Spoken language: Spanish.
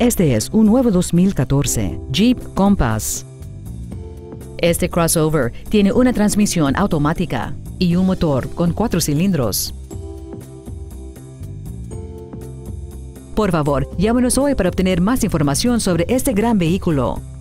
Este es un nuevo 2014 Jeep Compass. Este crossover tiene una transmisión automática y un motor con 4 cilindros. Por favor, llámenos hoy para obtener más información sobre este gran vehículo.